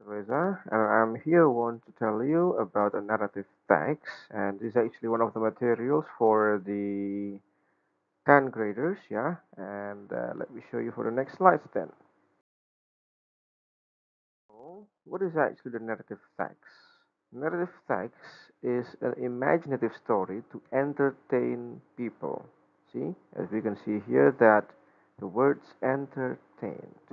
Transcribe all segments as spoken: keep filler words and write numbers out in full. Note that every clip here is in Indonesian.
Reza, and I'm here want to tell you about a narrative text, and this is actually one of the materials for the tenth graders, yeah. And uh, let me show you for the next slides then. So, what is actually the narrative text? Narrative text is an imaginative story to entertain people. See, as we can see here, that the words entertained.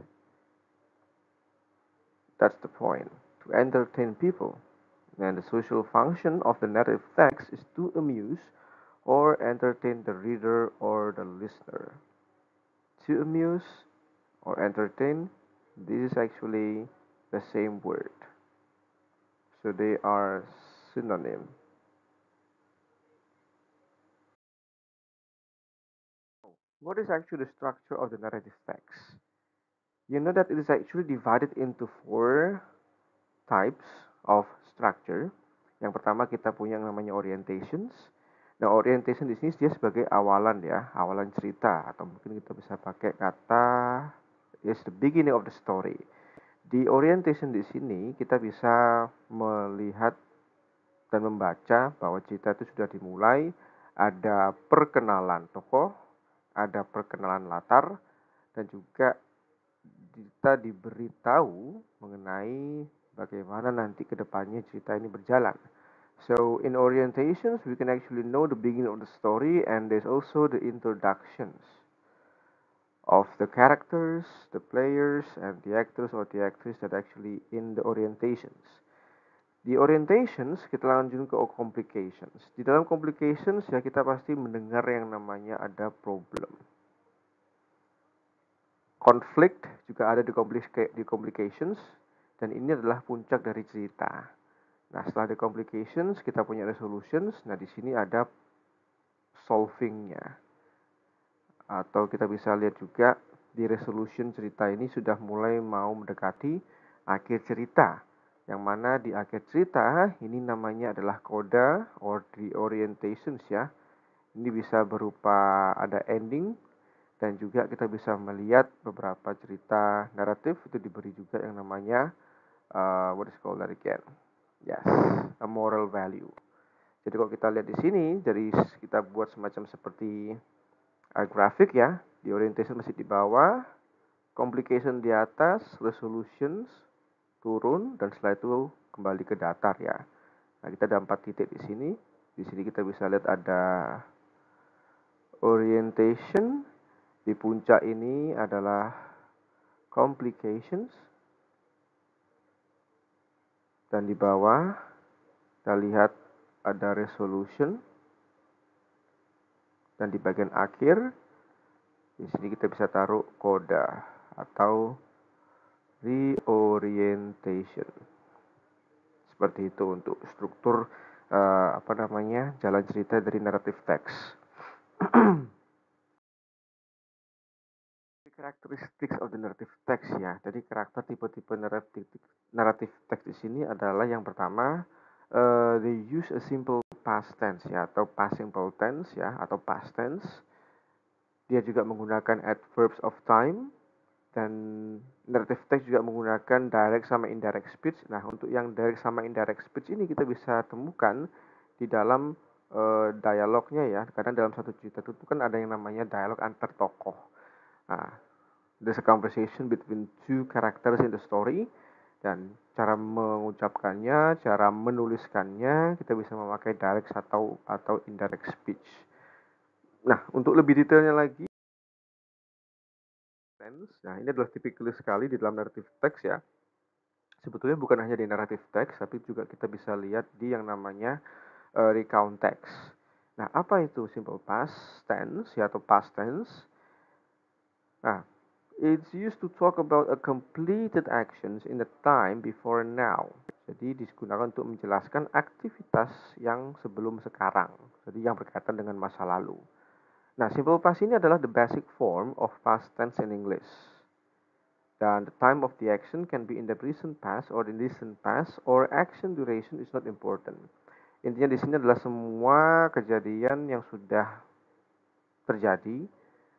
That's the point, to entertain people. And the social function of the narrative text is to amuse or entertain the reader or the listener. To amuse or entertain, this is actually the same word. So they are synonym. What is actually the structure of the narrative text? You know that it is actually divided into four types of structure. Yang pertama kita punya yang namanya orientations. Nah, orientation di sini dia sebagai awalan ya, awalan cerita atau mungkin kita bisa pakai kata is the beginning of the story. Di orientation di sini kita bisa melihat dan membaca bahwa cerita itu sudah dimulai, ada perkenalan tokoh, ada perkenalan latar, dan juga kita diberitahu mengenai bagaimana nanti ke depannya cerita ini berjalan. So in orientations, we can actually know the beginning of the story, and there's also the introductions of the characters, the players, and the actors or the actress that actually in the orientations. Di orientations, kita lanjut ke complications. Di dalam complications ya kita pasti mendengar yang namanya ada problem. Konflik juga ada di, di complications, dan ini adalah puncak dari cerita. Nah, setelah the complications, kita punya resolutions. Nah, di sini ada solvingnya. Atau kita bisa lihat juga di resolution cerita ini sudah mulai mau mendekati akhir cerita. Yang mana di akhir cerita ini namanya adalah coda or the orientations ya. Ini bisa berupa ada ending, dan juga kita bisa melihat beberapa cerita naratif itu diberi juga yang namanya uh, what is called that again? Yes, a moral value. Jadi kalau kita lihat di sini, jadi kita buat semacam seperti uh, grafik ya, di orientation masih di bawah, complication di atas, resolutions turun, dan setelah itu kembali ke datar ya. Nah, kita ada empat titik di sini. Di sini kita bisa lihat ada orientation. Di puncak ini adalah complications, dan di bawah kita lihat ada resolution, dan di bagian akhir di sini kita bisa taruh coda atau reorientation. Seperti itu untuk struktur uh, apa namanya jalan cerita dari narrative text. Characteristics of the narrative text ya. Jadi karakter tipe-tipe narrative narrative text di sini adalah yang pertama, uh, they use a simple past tense ya, atau past simple tense ya, atau past tense. Dia juga menggunakan adverbs of time, dan narrative text juga menggunakan direct sama indirect speech. Nah, untuk yang direct sama indirect speech ini kita bisa temukan di dalam uh, dialognya ya. Karena dalam satu cerita itu kan ada yang namanya dialog antar tokoh. Nah, there's a conversation between two characters in the story, dan cara mengucapkannya, cara menuliskannya kita bisa memakai direct atau atau indirect speech. Nah, untuk lebih detailnya lagi, nah ini adalah tipikal sekali di dalam narrative text ya. Sebetulnya bukan hanya di narrative text, tapi juga kita bisa lihat di yang namanya uh, recount text. Nah, apa itu simple past tense ya, atau past tense? Nah, it's used to talk about a completed actions in the time before now. Jadi digunakan untuk menjelaskan aktivitas yang sebelum sekarang. Jadi yang berkaitan dengan masa lalu. Nah, simple past ini adalah the basic form of past tense in English. Dan the time of the action can be in the recent past or in recent past, or action duration is not important. Intinya di sini adalah semua kejadian yang sudah terjadi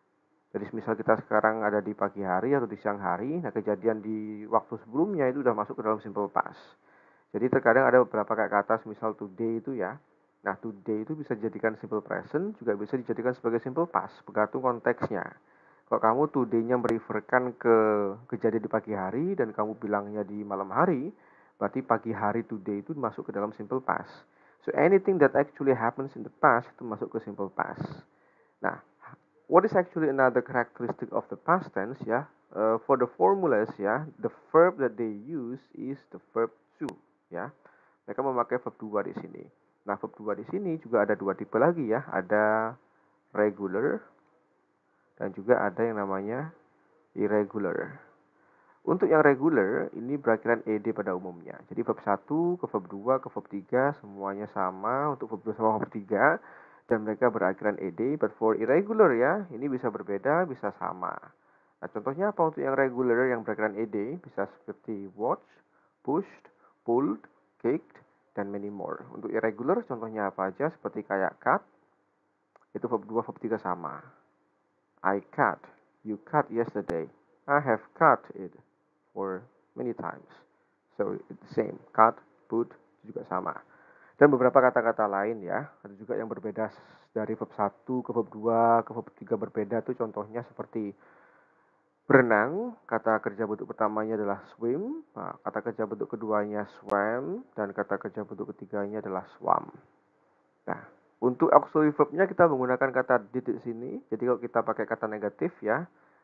Jadi misal kita sekarang ada di pagi hari atau di siang hari, nah kejadian di waktu sebelumnya itu udah masuk ke dalam simple past. Jadi terkadang ada beberapa kayak kata misal today itu ya. Nah, today itu bisa dijadikan simple present, juga bisa dijadikan sebagai simple past, bergantung konteksnya. Kalau kamu today-nya mereferkan ke kejadian di pagi hari dan kamu bilangnya di malam hari, berarti pagi hari today itu masuk ke dalam simple past. So anything that actually happens in the past itu masuk ke simple past. Nah, what is actually another characteristic of the past tense ya? Uh, for the formulas ya, the verb that they use is the verb to ya. Mereka memakai verb dua di sini. Nah, verb dua di sini juga ada dua tipe lagi ya. Ada regular dan juga ada yang namanya irregular. Untuk yang regular, ini berakhiran ed pada umumnya. Jadi verb satu ke verb dua ke verb tiga semuanya sama untuk verb dua sama verb tiga dan mereka berakhiran ed. But for irregular ya, ini bisa berbeda, bisa sama. Nah, contohnya apa untuk yang regular yang berakhiran ed? Bisa seperti watch, pushed, pulled, kicked, dan many more. Untuk irregular contohnya apa aja? Seperti kayak cut, itu verb dua, verb tiga sama. I cut, you cut yesterday. I have cut it for many times. So it's the same. Cut, put juga sama. Dan beberapa kata-kata lain ya. Ada juga yang berbeda dari verb satu ke verb dua ke verb tiga berbeda tuh contohnya seperti berenang, kata kerja bentuk pertamanya adalah swim, nah, kata kerja bentuk keduanya swam, dan kata kerja bentuk ketiganya adalah swam. Nah, untuk auxiliary verb-nya kita menggunakan kata did di sini. Jadi kalau kita pakai kata negatif ya,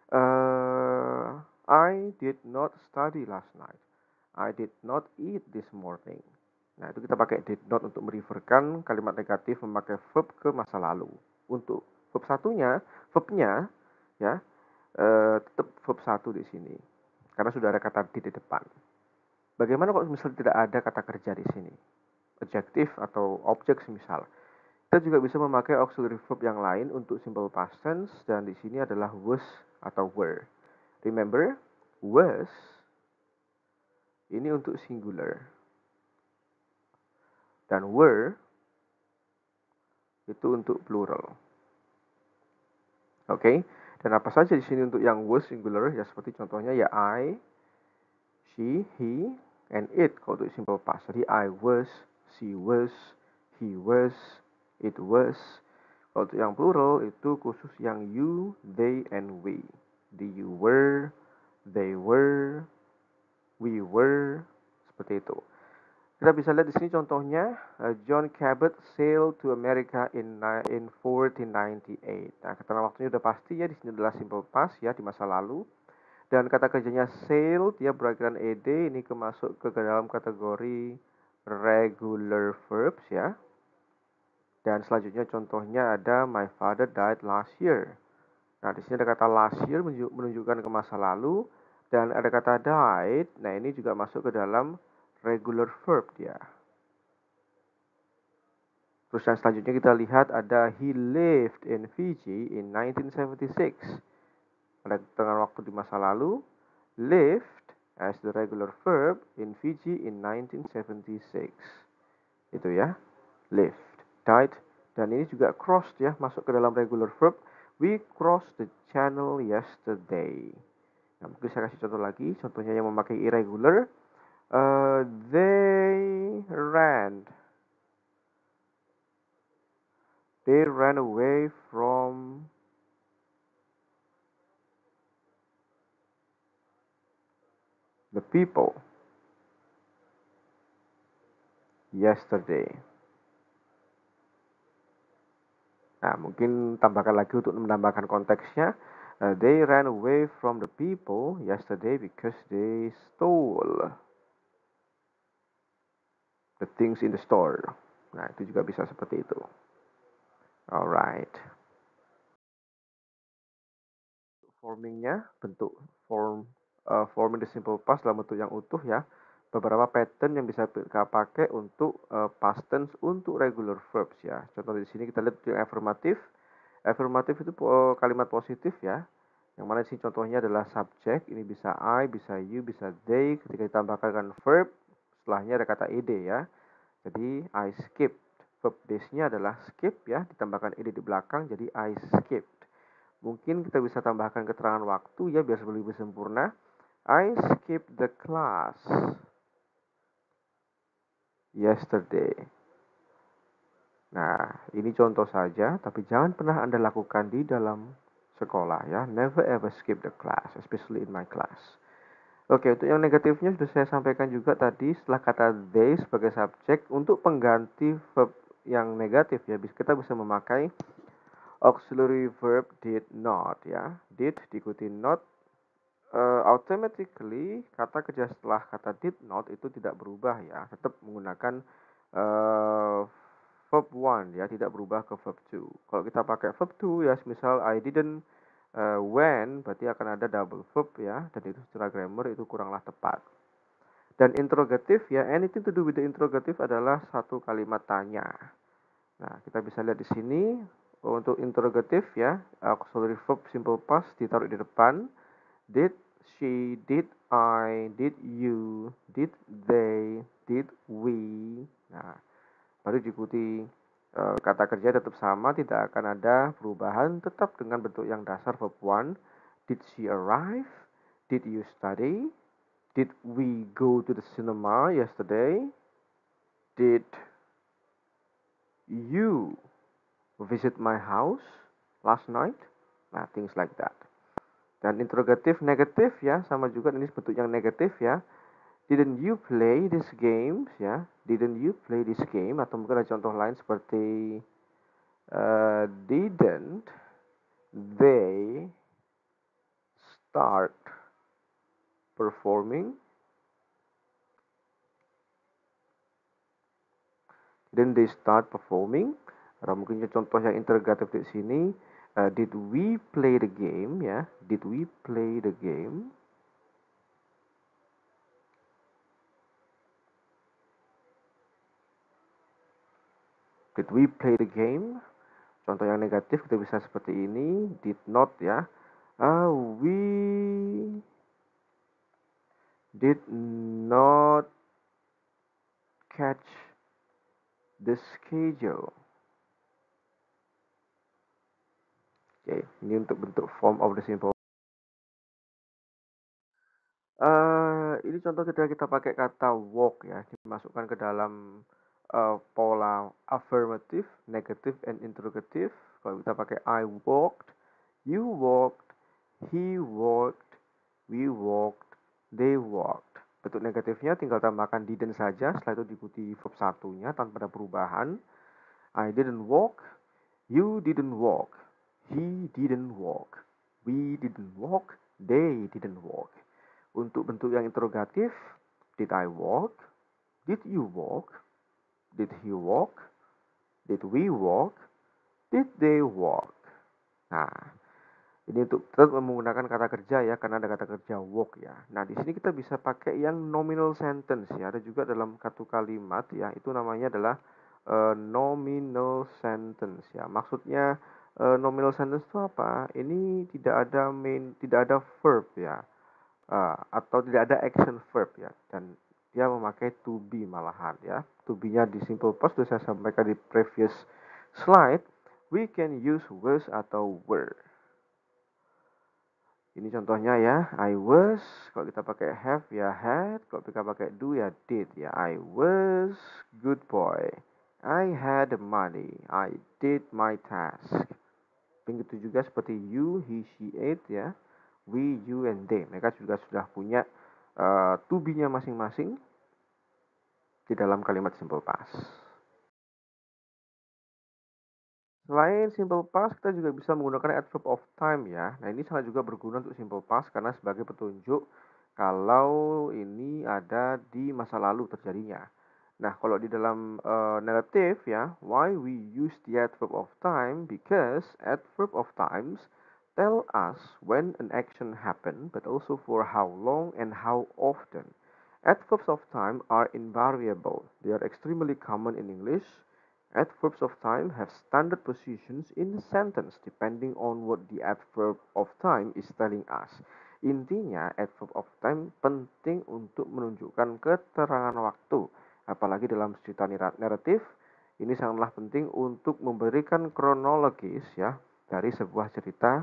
uh, I did not study last night. I did not eat this morning. Nah, itu kita pakai did not untuk mereferkan kalimat negatif memakai verb ke masa lalu. Untuk verb satunya, verbnya ya, uh, tetap verb satu di sini. Karena sudah ada kata did di depan. Bagaimana kalau misalnya tidak ada kata kerja di sini? Adjektif atau objek misal. Kita juga bisa memakai auxiliary verb yang lain untuk simple past tense dan di sini adalah was atau were. Remember, was ini untuk singular dan were itu untuk plural. Oke, okay? Dan apa saja di sini untuk yang was singular ya seperti contohnya ya I, she, he, and it kalau untuk simple past. Jadi I was, she was, he was, it was. Kalau untuk yang plural itu khusus yang you, they, and we. The you were, they were, we were, seperti itu. Kita bisa lihat di sini contohnya uh, John Cabot sailed to America in in fourteen ninety-eight. Nah, kata waktunya udah pasti ya di sini adalah simple past ya di masa lalu. Dan kata kerjanya sail dia berakhiran ed ini kemasuk ke dalam kategori regular verbs ya. Dan selanjutnya contohnya ada my father died last year. Nah, di sini ada kata last year menunjukkan ke masa lalu dan ada kata died. Nah, ini juga masuk ke dalam regular verb dia. Terus yang selanjutnya kita lihat ada he lived in Fiji in nineteen seventy-six. Ada tengah waktu di masa lalu. Lived as the regular verb in Fiji in nineteen seventy-six. Itu ya. Lived, died, dan ini juga crossed ya, masuk ke dalam regular verb. We crossed the channel yesterday. Nah, mungkin saya kasih contoh lagi. Contohnya yang memakai irregular. Uh, they ran. They ran away from the people yesterday. Nah, mungkin tambahkan lagi untuk menambahkan konteksnya. Uh, they ran away from the people yesterday because they stole the things in the store. Nah, itu juga bisa seperti itu. Alright. Formingnya, bentuk form uh, forming the simple past dalam bentuk yang utuh ya. Beberapa pattern yang bisa kita pakai untuk uh, past tense untuk regular verbs ya. Contoh di sini kita lihat yang affirmative. Affirmative itu uh, kalimat positif ya. Yang mana sih contohnya adalah subject. Ini bisa I, bisa you, bisa they. Ketika ditambahkan verb, setelahnya ada kata ed ya. Jadi I skipped. Verb base-nya adalah skip ya, ditambahkan ed di belakang jadi I skipped. mungkin kita bisa tambahkan keterangan waktu ya biar lebih sempurna. I skipped the class yesterday. Nah, ini contoh saja, tapi jangan pernah Anda lakukan di dalam sekolah ya. Never ever skip the class, especially in my class. Oke, untuk yang negatifnya sudah saya sampaikan juga tadi setelah kata they sebagai subjek. Untuk pengganti verb yang negatif ya, kita bisa memakai auxiliary verb did not ya. Did diikuti not, uh, automatically kata kerja setelah kata did not itu tidak berubah ya. Tetap menggunakan uh, verb one ya, tidak berubah ke verb two. Kalau kita pakai verb two ya, misal I didn't uh, when, berarti akan ada double verb ya, dan itu secara grammar itu kuranglah tepat. Dan interrogative ya, anything to do with the interrogative adalah satu kalimat tanya. Nah, kita bisa lihat di sini untuk interrogative ya, auxiliary verb simple past ditaruh di depan. Did she, did I, did you, did they, did we. Nah, baru diikuti e, kata kerja tetap sama, tidak akan ada perubahan, tetap dengan bentuk yang dasar verb one. Did she arrive? Did you study? Did we go to the cinema yesterday? Did you visit my house last night? Nah, things like that. Dan interrogatif negatif ya, sama juga ini bentuk yang negatif ya. Didn't you play this games ya? Didn't you play this game? Atau mungkin ada contoh lain seperti uh, didn't they start performing? Didn't they start performing? Atau mungkin contoh yang interrogatif di sini, uh, did we play the game ya? Did we play the game? Did we play the game? Contoh yang negatif kita bisa seperti ini, did not ya. Uh, we did not catch the schedule. Oke, okay, ini untuk bentuk form of the simple. Uh, ini contoh ketika kita pakai kata walk ya, dimasukkan ke dalam uh, pola affirmative, negative, and interrogative. Kalau kita pakai I walked, you walked, he walked, we walked, they walked. Bentuk negatifnya tinggal tambahkan didn't saja, setelah itu diikuti verb satunya tanpa ada perubahan. I didn't walk, you didn't walk, he didn't walk, we didn't walk, they didn't walk. Untuk bentuk yang interrogatif, did I walk? Did you walk? Did he walk? Did we walk? Did they walk? Nah, ini untuk tetap menggunakan kata kerja ya, karena ada kata kerja walk ya. Nah, di sini kita bisa pakai yang nominal sentence ya. Ada juga dalam satu kalimat ya, itu namanya adalah uh, nominal sentence ya. Maksudnya uh, nominal sentence itu apa? Ini tidak ada main, tidak ada verb ya. Uh, atau tidak ada action verb ya, dan dia memakai to be malahan ya. To be-nya di simple past sudah saya sampaikan di previous slide. We can use was atau were. Ini contohnya ya, I was. Kalau kita pakai have ya had. Kalau kita pakai do ya did ya. I was good boy. I had money. I did my task. Begitu juga seperti you, he, she, it ya. We, you, and they. Mereka juga sudah punya uh, to be-nya masing-masing di dalam kalimat simple past. Selain simple past, kita juga bisa menggunakan adverb of time ya. Nah, ini sangat juga berguna untuk simple past karena sebagai petunjuk kalau ini ada di masa lalu terjadinya. Nah, kalau di dalam uh, narrative ya, why we use the adverb of time? Because adverb of times tell us when an action happened, but also for how long and how often. Adverbs of time are invariable. They are extremely common in English. Adverbs of time have standard positions in a sentence depending on what the adverb of time is telling us. Intinya, adverb of time penting untuk menunjukkan keterangan waktu. Apalagi dalam cerita naratif, ini sangatlah penting untuk memberikan kronologis ya dari sebuah cerita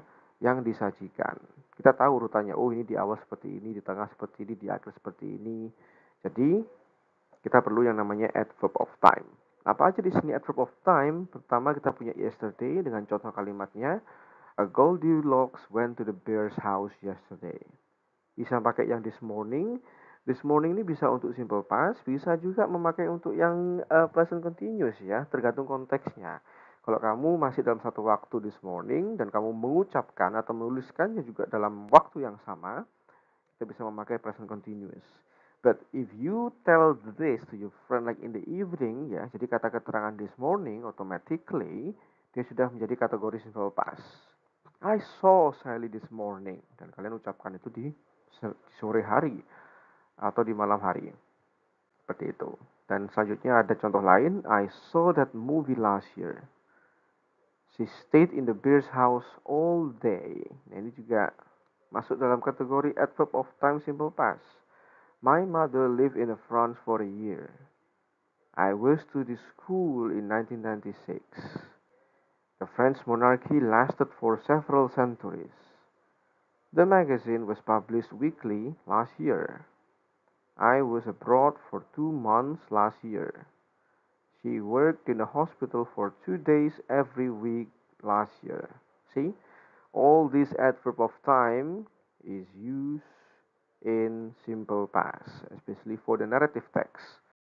yang disajikan. Kita tahu urutannya, oh ini di awal seperti ini, di tengah seperti ini, di akhir seperti ini. Jadi, kita perlu yang namanya adverb of time. Apa aja di sini adverb of time? Pertama kita punya yesterday dengan contoh kalimatnya, a Goldilocks went to the bear's house yesterday. Bisa pakai yang this morning. This morning ini bisa untuk simple past, bisa juga memakai untuk yang uh, present continuous ya, tergantung konteksnya. Kalau kamu masih dalam satu waktu this morning dan kamu mengucapkan atau menuliskannya juga dalam waktu yang sama, kita bisa memakai present continuous. But if you tell this to your friend like in the evening ya, jadi kata keterangan this morning automatically dia sudah menjadi kategori simple past. I saw Sally this morning dan kalian ucapkan itu di sore hari atau di malam hari. Seperti itu. Dan selanjutnya ada contoh lain, I saw that movie last year. She stayed in the bear's house all day. Nah, ini juga masuk dalam kategori adverb of time simple past. My mother lived in France for a year. I was to the school in nineteen ninety-six. The French monarchy lasted for several centuries. The magazine was published weekly last year. I was abroad for two months last year. She worked in a hospital for two days every week last year. See, all this adverb of time is used in simple past, especially for the narrative text.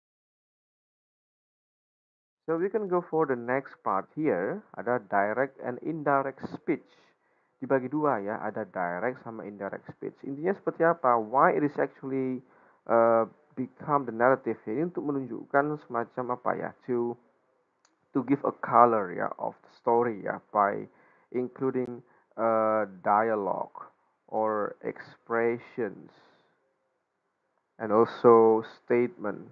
So we can go for the next part here, ada direct and indirect speech. Dibagi dua ya, ada direct sama indirect speech. Intinya seperti apa? Why it is actually uh, become the narrative ini untuk menunjukkan semacam apa ya, to to give a color ya of the story ya by including uh, dialogue or expressions and also statement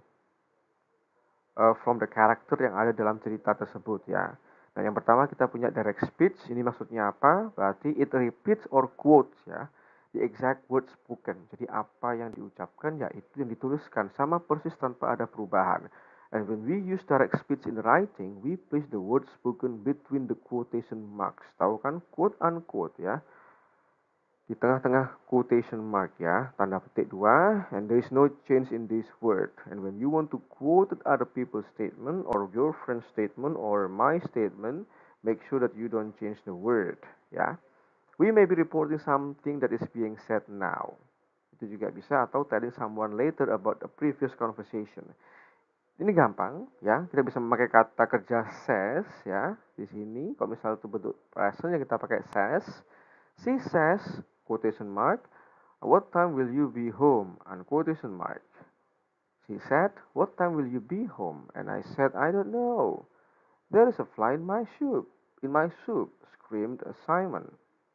uh, from the character yang ada dalam cerita tersebut ya. Nah, yang pertama kita punya direct speech. Ini maksudnya apa? Berarti it repeats or quotes ya. The exact words spoken. Jadi apa yang diucapkan ya itu yang dituliskan sama persis tanpa ada perubahan. And when we use direct speech in writing, we place the words spoken between the quotation marks. Tahu kan quote unquote ya. Di tengah-tengah quotation mark ya, tanda petik dua, and there is no change in this word. And when you want to quote other people's statement or your friend's statement or my statement, make sure that you don't change the word ya. We may be reporting something that is being said now. Itu juga bisa, atau telling someone later about a previous conversation. Ini gampang ya, kita bisa memakai kata kerja says ya di sini. Kalau misalnya itu bentuk present ya kita pakai says. She says quotation mark, what time will you be home? And quotation mark. She said, what time will you be home? And I said, I don't know. There is a fly in my soup. In my soup, screamed Simon.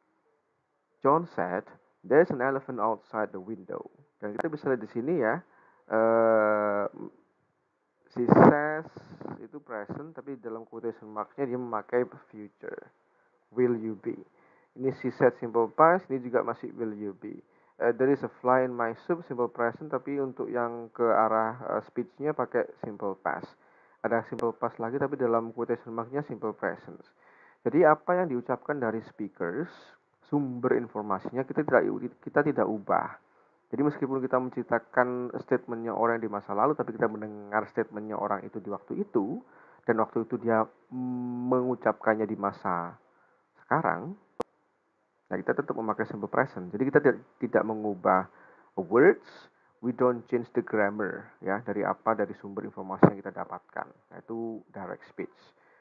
John said, there's an elephant outside the window. Dan kita bisa lihat di sini ya, uh, she says itu present, tapi dalam quotation marknya dia memakai future. Will you be? Ini she said simple past, ini juga masih will you be. Uh, there is a fly in my soup, simple present, tapi untuk yang ke arah uh, speech-nya pakai simple past. Ada simple past lagi, tapi dalam quotation mark-nya simple present. Jadi apa yang diucapkan dari speakers, sumber informasinya kita tidak kita tidak ubah. Jadi meskipun kita menceritakan statementnya orang di masa lalu, tapi kita mendengar statementnya orang itu di waktu itu, dan waktu itu dia mengucapkannya di masa sekarang, nah kita tetap memakai simple present. Jadi kita tidak, tidak mengubah words, we don't change the grammar ya dari apa dari sumber informasi yang kita dapatkan. Nah, itu direct speech.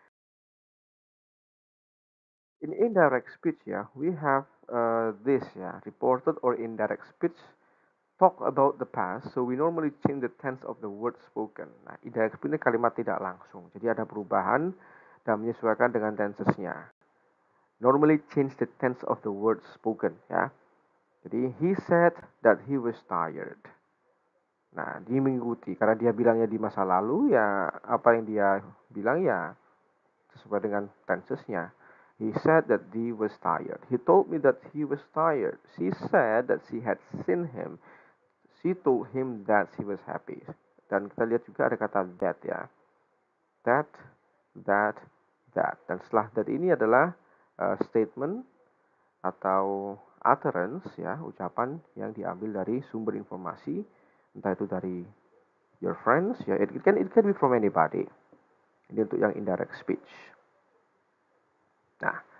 In indirect speech ya, we have uh, this ya, reported or indirect speech talk about the past, so we normally change the tense of the word spoken. Nah, indirect speech ini kalimat tidak langsung, jadi ada perubahan dan menyesuaikan dengan tensesnya. Normally change the tense of the word spoken ya. Jadi he said that he was tired. Nah, dia mengikuti karena dia bilangnya di masa lalu ya apa yang dia bilang ya sesuai dengan tensesnya. He said that he was tired. He told me that he was tired. She said that she had seen him. She told him that she was happy. Dan kita lihat juga ada kata that ya. That, that, that. Dan setelah that ini adalah uh, statement atau utterance ya, ucapan yang diambil dari sumber informasi, entah itu dari your friends ya, it, it can it can be from anybody. Ini untuk yang indirect speech. Nah,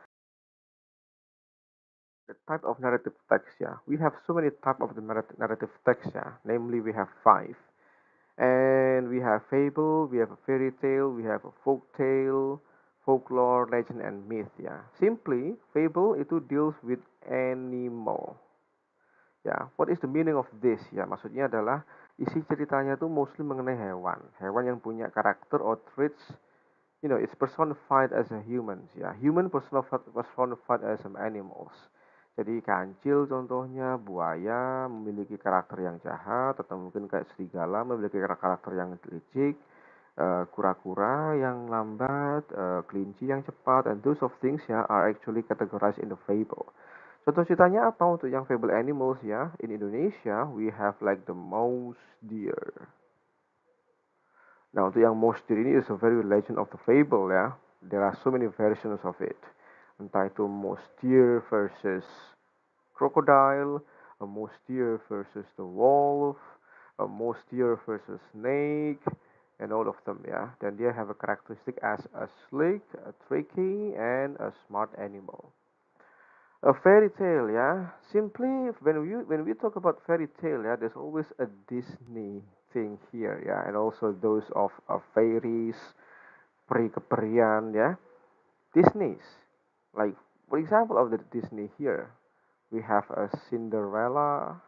the type of narrative text ya, we have so many type of the narrative text ya, namely we have five. And we have fable, we have a fairy tale, we have a folk tale, folklore, legend, and myth ya. Simply, fable itu deals with animal. Ya, what is the meaning of this? Ya, maksudnya adalah isi ceritanya itu mostly mengenai hewan. Hewan yang punya karakter or traits, you know, it's personified as a humans. Ya, human personified, personified as some animals. Jadi kancil contohnya, buaya memiliki karakter yang jahat, atau mungkin kayak serigala memiliki karakter yang licik, uh, kura-kura yang lambat, uh, kelinci yang cepat, and those of things ya are actually categorized in the fable. Contoh ceritanya apa untuk yang fable animals ya? In Indonesia, we have like the mouse deer. Nah, untuk yang mouse deer ini is a very legend of the fable ya. There are so many versions of it. Entah itu mouse deer versus crocodile, a mouse deer versus the wolf, a mouse deer versus snake, and all of them ya. Dan dia have a characteristic as a slick, a tricky, and a smart animal. A fairy tale, yeah. Simply, when we when we talk about fairy tale, yeah, there's always a Disney thing here, yeah, and also those of, of fairies, peri keperian, yeah. Disney's, like for example of the Disney here, we have a Cinderella,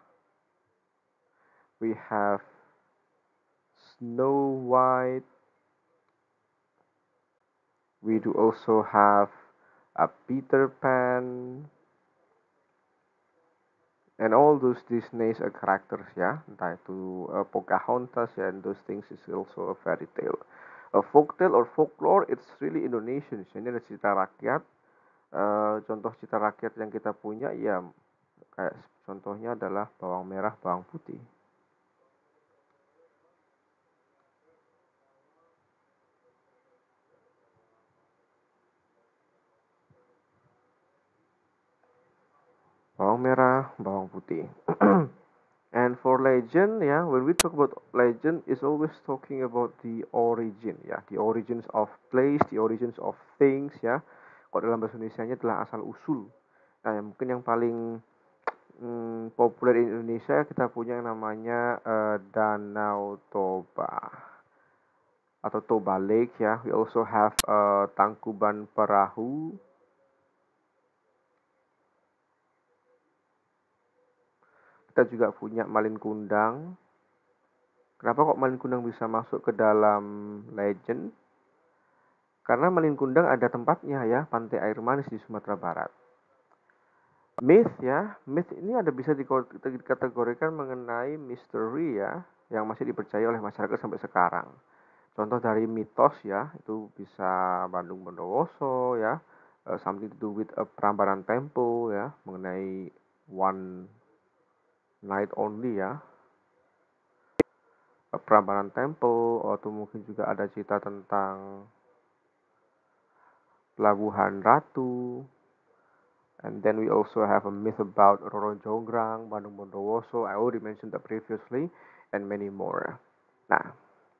we have Snow White, we do also have a Peter Pan, and all those Disney's uh, characters ya, entah itu uh, Pocahontas ya, and those things is also a fairy tale. A folktale or folklore, it's really Indonesian. Ini ada cerita rakyat. Uh, contoh cerita rakyat yang kita punya ya, kayak contohnya adalah bawang merah, bawang putih. Bawang merah, bawang putih. And for legend, yeah, when we talk about legend, it's always talking about the origin, ya, the origins of place, the origins of things, ya. Kalau dalam bahasa Indonesia-nya adalah asal usul. Nah, yang mungkin yang paling hmm, populer di Indonesia kita punya yang namanya uh, Danau Toba atau Toba Lake, ya. We also have uh, Tangkuban Perahu. Kita juga punya Malin Kundang. Kenapa kok Malin Kundang bisa masuk ke dalam legend? Karena Malin Kundang ada tempatnya ya, Pantai Air Manis di Sumatera Barat. Myth ya, myth ini ada bisa dikategorikan mengenai misteri ya, yang masih dipercaya oleh masyarakat sampai sekarang. Contoh dari mitos ya, itu bisa Bandung Bondowoso ya, uh, something to do with a Prambanan Temple ya, mengenai one night only ya, a Prambanan Temple, atau mungkin juga ada cerita tentang Pelabuhan Ratu. And then we also have a myth about Roro Jonggrang, Bandung Bondowoso, I already mentioned that previously, and many more. Nah,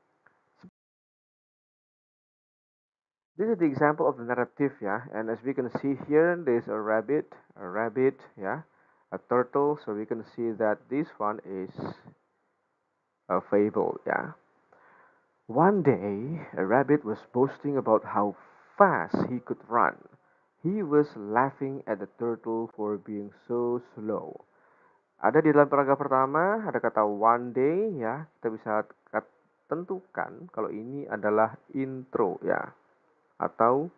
this is the example of the narrative, yeah. And as we can see here, there's a rabbit, a rabbit, yeah, a turtle. So we can see that this one is a fable, yeah. One day, a rabbit was boasting about how fast he could run. He was laughing at the turtle for being so slow. Ada di dalam paragraf pertama, ada kata one day ya. Kita bisa tentukan kalau ini adalah intro ya. Atau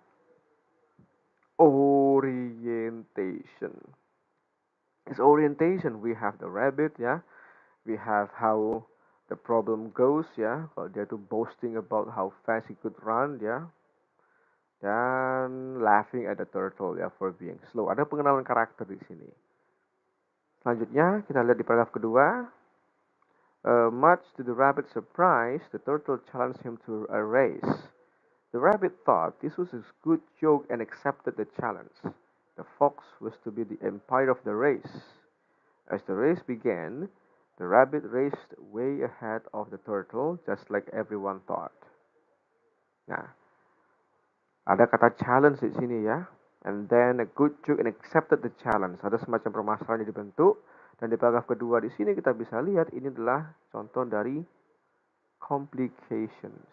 orientation. It's orientation. We have the rabbit ya. We have how the problem goes ya. Kalau dia tuh boasting about how fast he could run ya. Dan laughing at the turtle ya for being slow. Ada pengenalan karakter di sini. Selanjutnya kita lihat di paragraf kedua. Uh, much to the rabbit's surprise, the turtle challenged him to a race. The rabbit thought this was a good joke and accepted the challenge. The fox was to be the empire of the race. As the race began, the rabbit raced way ahead of the turtle, just like everyone thought. Nah, ada kata challenge di sini ya. And then a good joke and accepted the challenge. Ada semacam permasalahan yang dibentuk. Dan di paragraf kedua di sini kita bisa lihat ini adalah contoh dari complications.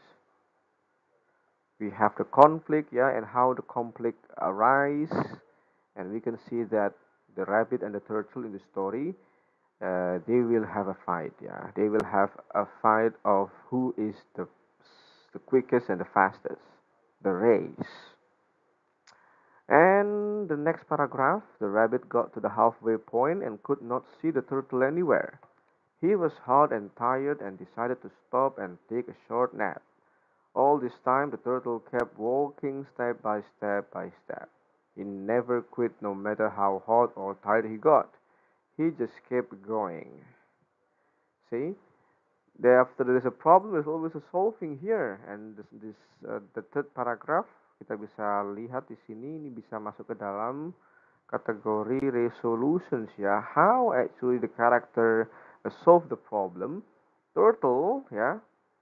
We have the conflict, yeah, and how the conflict arise, and we can see that the rabbit and the turtle in the story, uh, they will have a fight, yeah, they will have a fight of who is the the quickest and the fastest, the race. And the next paragraph, the rabbit got to the halfway point and could not see the turtle anywhere. He was hot and tired and decided to stop and take a short nap. All this time, the turtle kept walking step by step by step. He never quit no matter how hot or tired he got. He just kept going. See? Thereafter there is a problem, there's always a solving here. And this, this uh, the third paragraph, kita bisa lihat di sini, ini bisa masuk ke dalam kategori resolutions ya. How actually the character uh, solve the problem. Turtle, ya,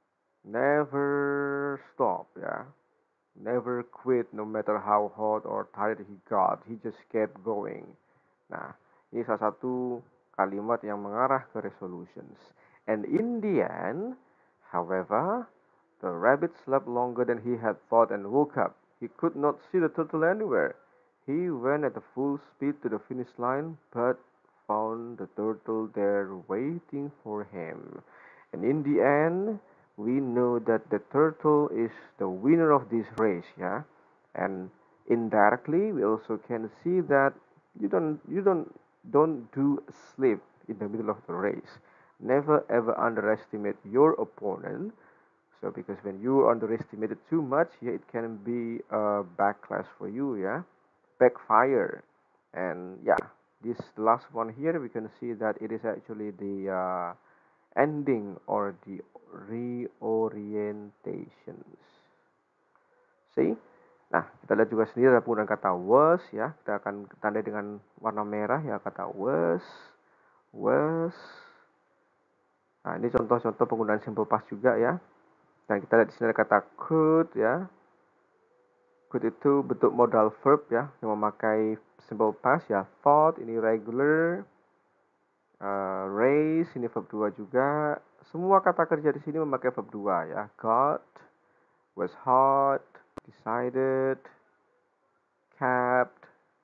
never stop, ya. Never quit no matter how hot or tired he got. He just kept going. Nah, ini salah satu kalimat yang mengarah ke resolutions. And in the end, however, the rabbit slept longer than he had thought and woke up. He could not see the turtle anywhere. He went at full speed to the finish line, but found the turtle there waiting for him. And in the end, we know that the turtle is the winner of this race, yeah. And indirectly, we also can see that you don't you don't don't do sleep in the middle of the race. Never ever underestimate your opponent. So because when you underestimate it too much, yeah, it can be a backlash for you, yeah, backfire. And yeah, this last one here, we can see that it is actually the uh, ending or the reorientations. See? Nah, kita lihat juga sendiri ada penggunaan kata was ya. Kita akan tandai dengan warna merah ya, kata was, was. Nah, ini contoh-contoh penggunaan simple past juga ya. Dan kita lihat di sini ada kata could ya. Could itu bentuk modal verb ya, yang memakai simple past ya. Thought ini regular. Uh, race ini verb dua juga. Semua kata kerja di sini memakai verb dua ya. Got, was hot, decided, kept.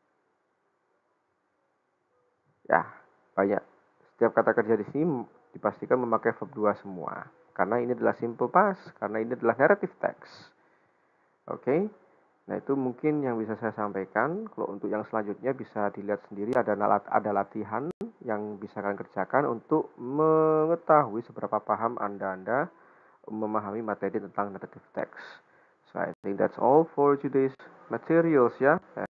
Ya, banyak. Setiap kata kerja di sini dipastikan memakai verb dua semua. Karena ini adalah simple past, karena ini adalah narrative text. Oke. Okay? Nah, itu mungkin yang bisa saya sampaikan. Kalau untuk yang selanjutnya bisa dilihat sendiri, ada ada latihan yang bisa kalian kerjakan untuk mengetahui seberapa paham Anda-Anda memahami materi tentang narrative text. So I think that's all for today's materials ya.